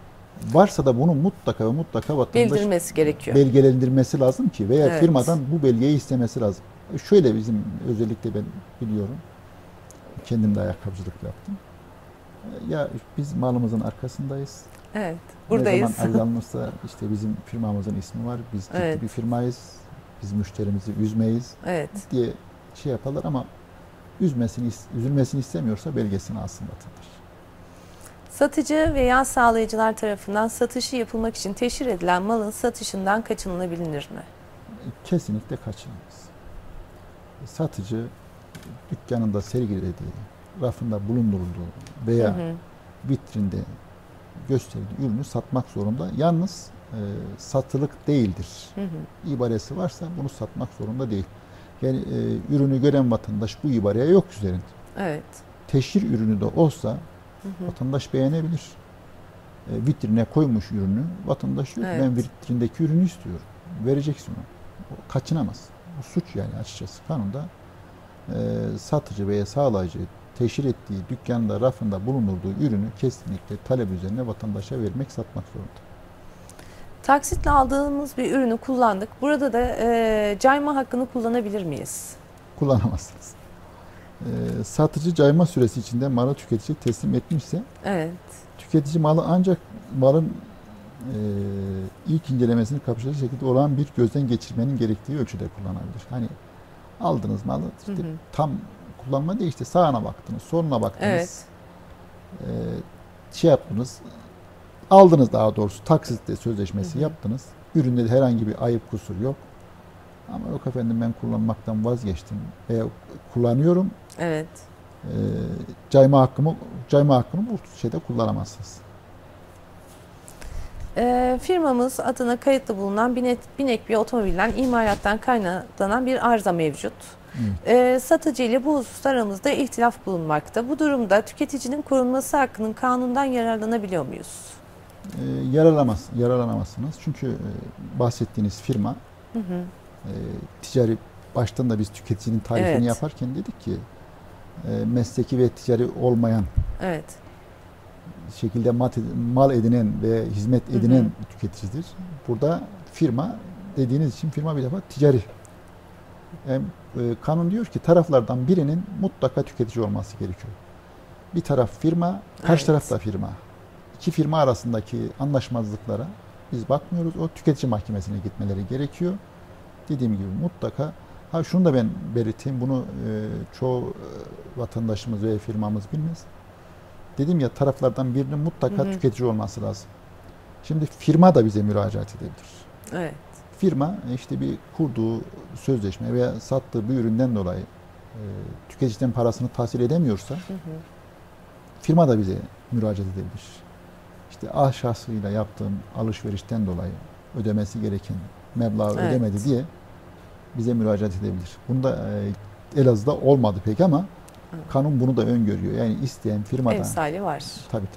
Varsa da bunu mutlaka ve mutlaka vatandaş bildirmesi gerekiyor. Belgelendirmesi lazım ki veya Evet. firmadan bu belgeyi istemesi lazım. Şöyle bizim özellikle ben biliyorum. Kendim de ayakkabıcılık yaptım. Ya biz malımızın arkasındayız. Evet. Buradayız. Ne zaman arızalanırsa işte bizim firmamızın ismi var. Biz ciddi Evet. bir firmayız. Biz müşterimizi üzmeyiz Evet. diye şey yaparlar ama üzülmesini istemiyorsa belgesini alsın vatandaş. Satıcı veya sağlayıcılar tarafından satışı yapılmak için teşhir edilen malın satışından kaçınılabilir mi? Kesinlikle kaçınılmaz. Satıcı dükkanında sergilediği, rafında bulundurduğu veya vitrinde gösterdiği ürünü satmak zorunda. Yalnız satılık değildir. İbaresi varsa bunu satmak zorunda değil. Yani ürünü gören vatandaş bu ibareye yok üzerinde. Evet. Teşhir ürünü de olsa vatandaş beğenebilir. Vitrine koymuş ürünü, vatandaş yok. Evet. Ben vitrindeki ürünü istiyorum. Vereceksin onu. Kaçınamaz. Bu suç yani açıkçası. Kanunda satıcı veya sağlayıcı teşhir ettiği dükkanda, rafında bulundurduğu ürünü kesinlikle talep üzerine vatandaşa vermek, satmak zorunda. Taksitle aldığımız bir ürünü kullandık. Burada da cayma hakkını kullanabilir miyiz? Kullanamazsınız. Satıcı cayma süresi içinde malı tüketici teslim etmişse Evet. tüketici malı ancak malın ilk incelemesini kapsayacak şekilde olan bir gözden geçirmenin gerektiği ölçüde kullanabilir. Hani aldınız malı işte tam kullanma değil, işte sağına baktınız, soluna baktınız. Evet. Şey yaptınız, aldınız daha doğrusu taksitle sözleşmesi yaptınız. Üründe de herhangi bir ayıp kusur yok. Ama yok efendim ben kullanmaktan vazgeçtim veya kullanıyorum. Evet. Cayma hakkını bu şeyde kullanamazsınız. Firmamız adına kayıtlı bulunan binek bir otomobilden imalattan kaynaklanan bir arıza mevcut. Satıcı ile bu hususta aramızda ihtilaf bulunmakta. Bu durumda tüketicinin korunması hakkının kanundan yararlanabiliyor muyuz? Yararlanamazsınız. Çünkü bahsettiğiniz firma ticari, baştan da biz tüketicinin tarifini yaparken dedik ki mesleki ve ticari olmayan şekilde mal edinen ve hizmet edinen tüketicidir. Burada firma dediğiniz için firma bir defa ticari. Yani, kanun diyor ki taraflardan birinin mutlaka tüketici olması gerekiyor. Bir taraf firma, karşı taraf da firma. İki firma arasındaki anlaşmazlıklara biz bakmıyoruz. O tüketici mahkemesine gitmeleri gerekiyor. Dediğim gibi mutlaka. Şunu da ben belirteyim. Bunu çoğu vatandaşımız ve firmamız bilmez. Dedim ya, taraflardan birinin mutlaka tüketici olması lazım. Şimdi firma da bize müracaat edebilir. Evet. Firma işte bir kurduğu sözleşme veya sattığı bir üründen dolayı tüketiciden parasını tahsil edemiyorsa firma da bize müracaat edebilir. İşte A şahsıyla yaptığım alışverişten dolayı ödemesi gereken meblağı ödemedi diye bize müracaat edebilir. Bunda Elazığ'da olmadı pek ama kanun bunu da öngörüyor. Yani isteyen firmadan. Emsali var. Tabii.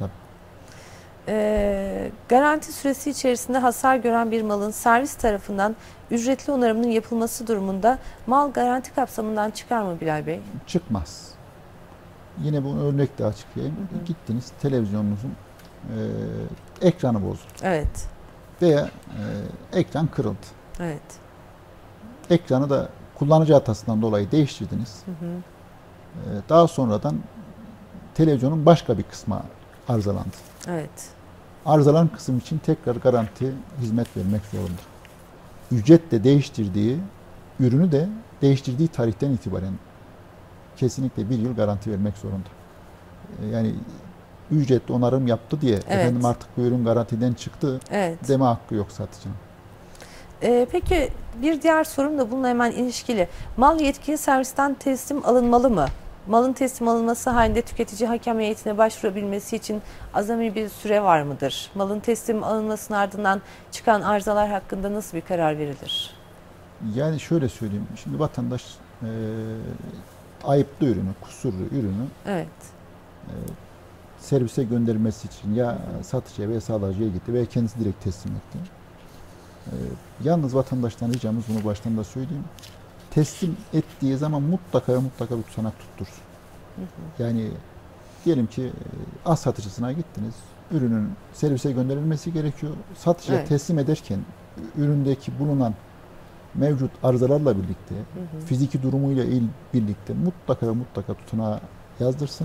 Garanti süresi içerisinde hasar gören bir malın servis tarafından ücretli onarımının yapılması durumunda mal garanti kapsamından çıkar mı Bilal Bey? Çıkmaz. Yine bu örnekle açıklayayım. Gittiniz, televizyonunuzun ekranı bozuldu. Evet. Veya ekran kırıldı. Evet. Ekranı da kullanıcı hatasından dolayı değiştirdiniz. Daha sonradan televizyonun başka bir kısmı arızalandı. Evet. Arızalanan kısım için tekrar garanti hizmet vermek zorunda. Ücretle değiştirdiği ürünü de değiştirdiği tarihten itibaren kesinlikle 1 yıl garanti vermek zorunda. Yani ücretli onarım yaptı diye efendim artık bu ürün garantiden çıktı deme hakkı yok satıcının. Peki bir diğer sorum da bununla hemen ilişkili. Mal yetkili servisten teslim alınmalı mı? Malın teslim alınması halinde tüketici hakem heyetine başvurabilmesi için azami bir süre var mıdır? Malın teslim alınmasının ardından çıkan arızalar hakkında nasıl bir karar verilir? Yani şöyle söyleyeyim. Şimdi vatandaş ayıplı ürünü, kusurlu ürünü servise gönderilmesi için ya satıcıya veya sağlayıcıya gitti veya kendisi direkt teslim etti. Yalnız vatandaştan ricamız, bunu baştan da söyleyeyim. Teslim ettiği zaman mutlaka bir tutanak tuttursun. Yani diyelim ki az satıcısına gittiniz, ürünün servise gönderilmesi gerekiyor. Satıcıya teslim ederken üründeki bulunan mevcut arızalarla birlikte, fiziki durumuyla birlikte mutlaka tutanağı yazdırsın.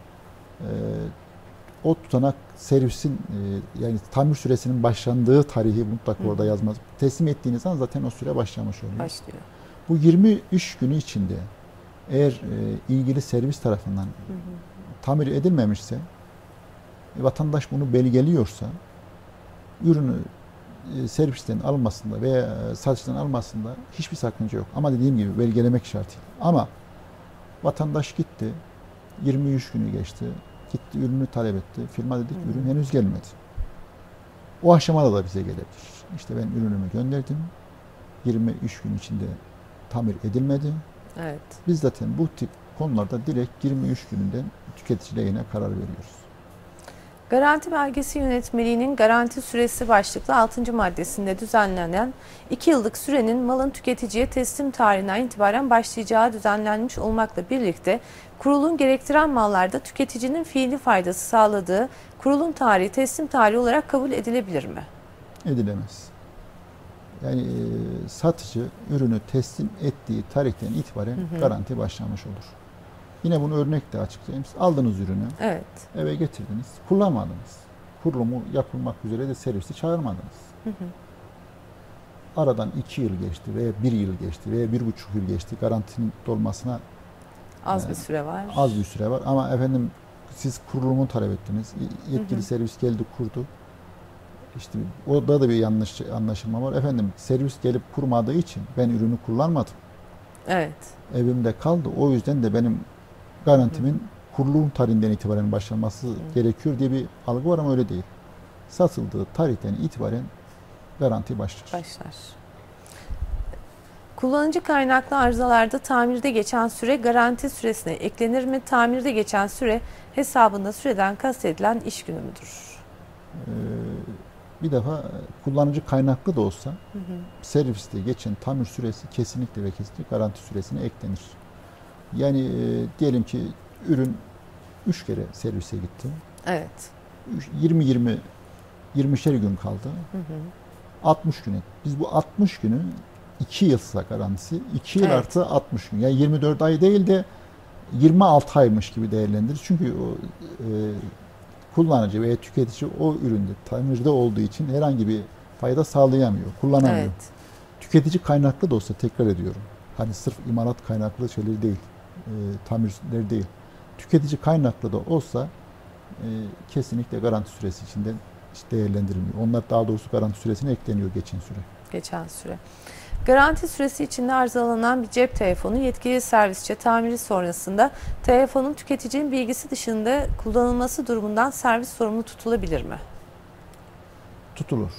O tutanak servisin yani tamir süresinin başlandığı tarihi mutlaka orada yazmaz. Teslim ettiğiniz an zaten o süre başlamış oluyor. Başlıyor. Bu 20 iş günü içinde eğer ilgili servis tarafından tamir edilmemişse, vatandaş bunu belgeliyorsa, ürünü servisten almasında veya satıştan almasında hiçbir sakınca yok. Ama dediğim gibi belgelemek şartıyla. Ama vatandaş gitti, 23 günü geçti, gitti ürünü talep etti. Firma dedi ki ürün henüz gelmedi. O aşamada da bize gelebilir. İşte ben ürünümü gönderdim, 23 gün içinde tamir edilmedi. Evet. Biz zaten bu tip konularda direkt 23 gününden tüketici lehine karar veriyoruz. Garanti belgesi yönetmeliğinin garanti süresi başlıklı 6. maddesinde düzenlenen 2 yıllık sürenin malın tüketiciye teslim tarihinden itibaren başlayacağı düzenlenmiş olmakla birlikte kurulun gerektiren mallarda tüketicinin fiili faydası sağladığı kurulun tarihi teslim tarihi olarak kabul edilebilir mi? Edilemez. Yani satıcı ürünü teslim ettiği tarihten itibaren garanti başlamış olur. Yine bunu örnekle açıklayayım. Aldınız ürünü, eve getirdiniz, kullanmadınız. Kurulumu yapılmak üzere de servisi çağırmadınız. Aradan 2 yıl geçti veya 1 yıl geçti veya 1,5 yıl geçti. Garantinin dolmasına az bir süre var. Az bir süre var ama efendim siz kurulumu talep ettiniz. Yetkili servis geldi, kurdu. İşte orada da bir yanlış anlaşılma var. Efendim servis gelip kurmadığı için ben ürünü kullanmadım. Evet. Evimde kaldı. O yüzden de benim garantimin kurulum tarihinden itibaren başlaması gerekiyor diye bir algı var ama öyle değil. Satıldığı tarihten itibaren garanti başlar. Kullanıcı kaynaklı arızalarda tamirde geçen süre garanti süresine eklenir mi? Tamirde geçen süre hesabında süreden kastedilen iş günü müdür? Bir defa kullanıcı kaynaklı da olsa serviste geçen tamir süresi kesinlikle ve kesinlikle garanti süresine eklenir. Yani diyelim ki ürün 3 kere servise gitti. Evet. 20'şer gün kaldı. 60 güne. Biz bu 60 günü 2 yılsa garantisi, 2 yıl artı 60 gün. Yani 24 ay değil de 26 aymış gibi değerlendirir. Çünkü o kullanıcı veya tüketici o üründe tamirde olduğu için herhangi bir fayda sağlayamıyor, kullanamıyor. Evet. Tüketici kaynaklı da olsa tekrar ediyorum. Hani sırf imalat kaynaklı şeyleri değil, tamirler değil. Tüketici kaynaklı da olsa kesinlikle garanti süresi içinde hiç değerlendirilmiyor. Onlar daha doğrusu garanti süresine ekleniyor geçen süre. Geçen süre. Garanti süresi içinde arızalanan bir cep telefonu yetkili servisçe tamiri sonrasında telefonun tüketicinin bilgisi dışında kullanılması durumundan servis sorumlu tutulabilir mi? Tutulur.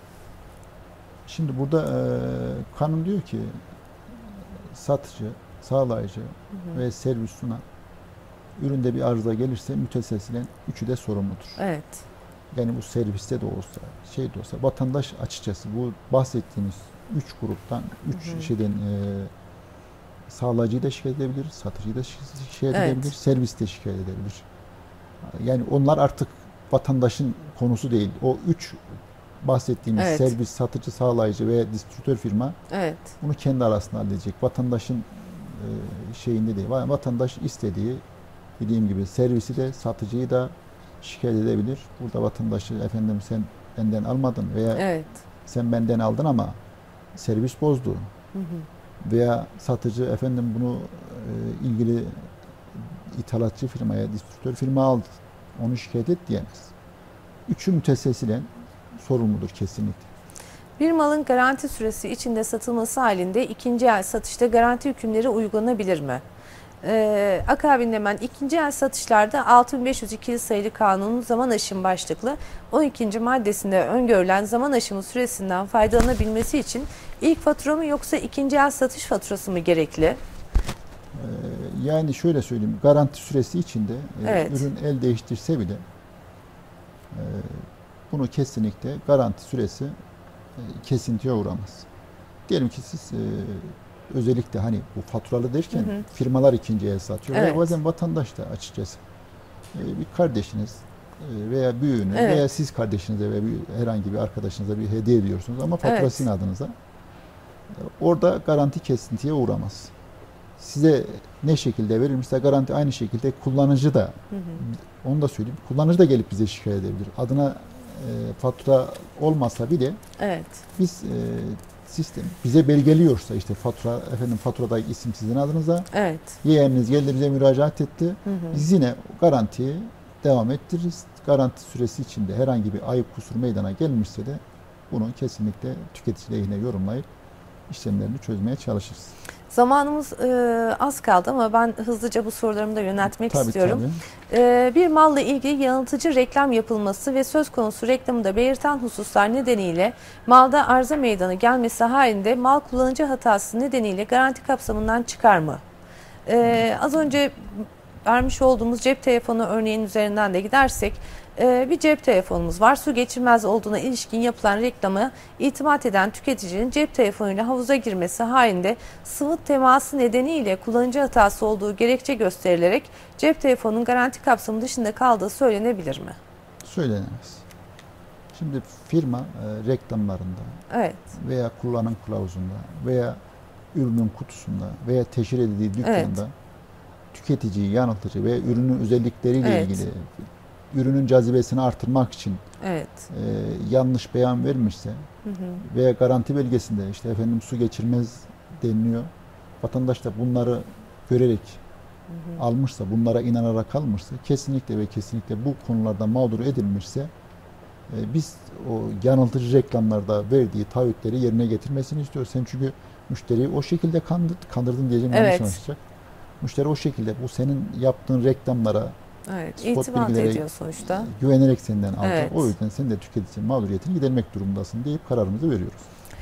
Şimdi burada kanun diyor ki satıcı, sağlayıcı ve servis sunan üründe bir arıza gelirse mütesessilen üçü de sorumludur. Evet. Yani bu serviste de olsa, şey de olsa vatandaş açıkçası bu bahsettiğimiz 3 gruptan, 3 şeyden sağlayıcıyı da şikayet edebilir, satıcıyı da şikayet edebilir, servis de şikayet edebilir. Yani onlar artık vatandaşın konusu değil. O 3 bahsettiğimiz servis, satıcı, sağlayıcı veya distribütör firma bunu kendi arasında halledecek. Vatandaşın şeyinde değil. Vatandaş istediği, dediğim gibi servisi de satıcıyı da şikayet edebilir. Burada vatandaşı efendim sen benden almadın veya sen benden aldın ama servis bozdu. Veya satıcı efendim bunu ilgili ithalatçı firmaya, distribütör firma aldı. Onu şikayet et diyemez. Üçü mütesessilen sorumludur kesinlikle. Bir malın garanti süresi içinde satılması halinde ikinci el satışta garanti hükümleri uygulanabilir mi? Akabinde hemen ikinci el satışlarda 6502 sayılı kanunun zaman aşımı başlıklı 12. maddesinde öngörülen zaman aşımı süresinden faydalanabilmesi için ilk fatura mı yoksa ikinci el satış faturası mı gerekli? Yani şöyle söyleyeyim, garanti süresi içinde ürün el değiştirse bile bunu kesinlikle garanti süresi kesintiye uğramaz. Diyelim ki siz özellikle hani bu faturalı derken firmalar ikinci el satıyor. Ve bazen vatandaş da açıkçası bir kardeşiniz veya büyüğünü veya siz kardeşinize veya herhangi bir arkadaşınıza bir hediye ediyorsunuz ama fatura sizin adınıza. Orada garanti kesintiye uğramaz. Size ne şekilde verilmişse garanti aynı şekilde kullanıcı da, onu da söyleyeyim, kullanıcı da gelip bize şikayet edebilir. Adına fatura olmasa bile biz sistem bize belgeliyorsa işte faturadaki isim sizin adınıza, yeğeniniz geldi bize müracaat etti, biz yine garantiyi devam ettiririz. Garanti süresi içinde herhangi bir ayıp kusur meydana gelmişse de bunu kesinlikle tüketici lehine yorumlayıp işlemlerini çözmeye çalışırız. Zamanımız az kaldı ama ben hızlıca bu sorularımı da yöneltmek istiyorum. Bir malla ilgili yanıltıcı reklam yapılması ve söz konusu reklamında belirten hususlar nedeniyle malda arıza meydana gelmesi halinde mal kullanıcı hatası nedeniyle garanti kapsamından çıkar mı? Az önce vermiş olduğumuz cep telefonu örneğin üzerinden de gidersek, bir cep telefonumuz var. Su geçirmez olduğuna ilişkin yapılan reklama itimat eden tüketicinin cep telefonuyla havuza girmesi halinde sıvı teması nedeniyle kullanıcı hatası olduğu gerekçe gösterilerek cep telefonunun garanti kapsamı dışında kaldığı söylenebilir mi? Söylenemez. Şimdi firma reklamlarında veya kullanım kılavuzunda veya ürünün kutusunda veya teşhir edildiği dükkanda tüketiciyi yanıltıcı veya ürünün özellikleriyle ilgili ürünün cazibesini artırmak için yanlış beyan vermişse veya garanti belgesinde işte efendim su geçirmez deniliyor. Vatandaş da bunları görerek almışsa, bunlara inanarak almışsa kesinlikle ve kesinlikle bu konularda mağdur edilmişse biz o yanıltıcı reklamlarda verdiği taahhütleri yerine getirmesini istiyoruz. Sen çünkü müşteriyi o şekilde kandırdın diyeceğim, yanlış anlaşılacak. Müşteri o şekilde bu senin yaptığın reklamlara itimat ediyor sonuçta. Güvenerek senden alacak. O yüzden sen de tüketicinin mağduriyetini gidermek durumundasın deyip kararımızı veriyoruz.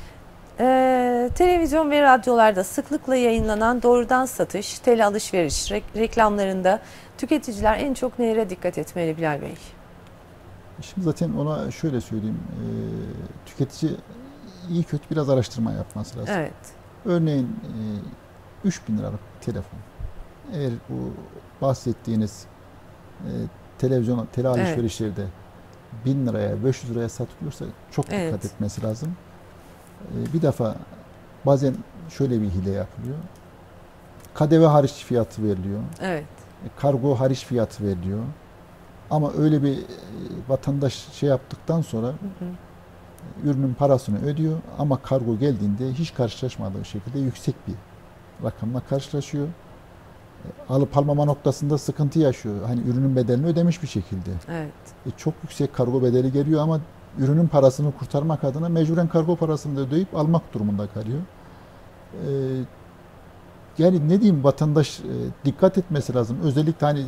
Televizyon ve radyolarda sıklıkla yayınlanan doğrudan satış, tele alışveriş reklamlarında tüketiciler en çok nelere dikkat etmeli Bilal Bey? Şimdi zaten ona şöyle söyleyeyim. Tüketici iyi kötü biraz araştırma yapması lazım. Örneğin 3.000 liralık telefon. Eğer bu bahsettiğiniz televizyon, tele alışverişlerde 1.000 liraya, 500 liraya satılıyorsa çok dikkat etmesi lazım. Bir defa bazen şöyle bir hile yapılıyor. KDV hariç fiyatı veriliyor. Kargo hariç fiyatı veriliyor. Ama öyle bir vatandaş şey yaptıktan sonra ürünün parasını ödüyor ama kargo geldiğinde hiç karşılaşmadığı şekilde yüksek bir rakamla karşılaşıyor. Alıp almama noktasında sıkıntı yaşıyor. Hani ürünün bedelini ödemiş bir şekilde. Çok yüksek kargo bedeli geliyor ama ürünün parasını kurtarmak adına mecburen kargo parasını da ödeyip almak durumunda kalıyor. Yani ne diyeyim, vatandaş dikkat etmesi lazım. Özellikle hani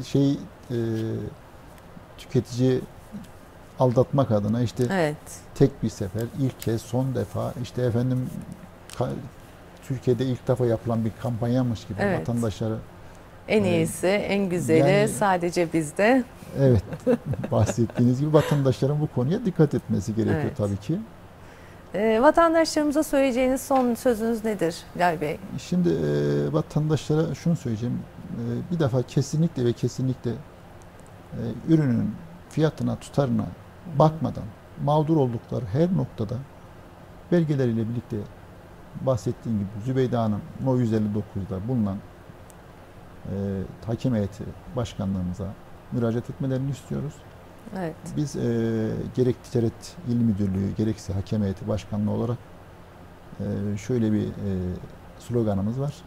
tüketici aldatmak adına işte tek bir sefer, ilk kez, son defa işte efendim Türkiye'de ilk defa yapılan bir kampanyamış gibi vatandaşları en iyisi, en güzeli sadece bizde. Bahsettiğiniz gibi vatandaşların bu konuya dikkat etmesi gerekiyor tabii ki. Vatandaşlarımıza söyleyeceğiniz son sözünüz nedir Bilal Bey? Şimdi vatandaşlara şunu söyleyeceğim. Bir defa kesinlikle ve kesinlikle ürünün fiyatına, tutarına bakmadan mağdur oldukları her noktada belgeleriyle birlikte bahsettiğim gibi Zübeyde Hanım No 159'da bulunan hakem heyeti başkanlığımıza müracaat etmelerini istiyoruz. Biz gerek Ticaret İl Müdürlüğü gerekse hakem heyeti başkanlığı olarak şöyle bir sloganımız var.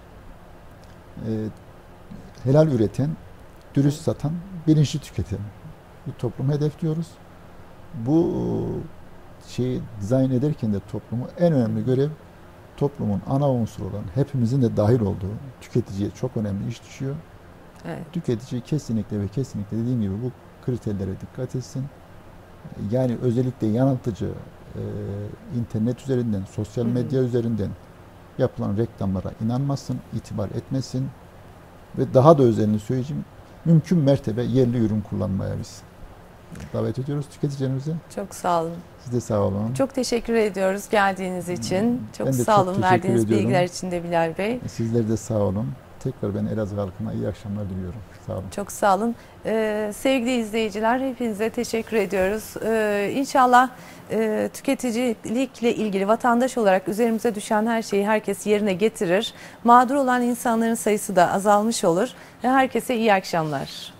Helal üreten, dürüst satan, bilinçli tüketen bir toplum hedefliyoruz. Bu şeyi dizayn ederken de toplumu en önemli görev toplumun ana unsuru olan hepimizin de dahil olduğu tüketiciye çok önemli iş düşüyor. Tüketici kesinlikle ve kesinlikle dediğim gibi bu kriterlere dikkat etsin. Yani özellikle yanıltıcı internet üzerinden, sosyal medya üzerinden yapılan reklamlara inanmasın, itibar etmesin ve daha da özelini söyleyeceğim, mümkün mertebe yerli ürün kullanmaya biz davet ediyoruz tüketicilerimize. Çok sağ olun. Siz de sağ olun. Çok teşekkür ediyoruz geldiğiniz için. Çok sağ olun verdiğiniz bilgiler için de Bilal Bey. Sizler de sağ olun. Tekrar ben Elazığ halkına iyi akşamlar diliyorum. Sağ olun. Çok sağ olun. Sevgili izleyiciler, hepinize teşekkür ediyoruz. İnşallah tüketicilikle ilgili vatandaş olarak üzerimize düşen her şeyi herkes yerine getirir. Mağdur olan insanların sayısı da azalmış olur. Herkese iyi akşamlar.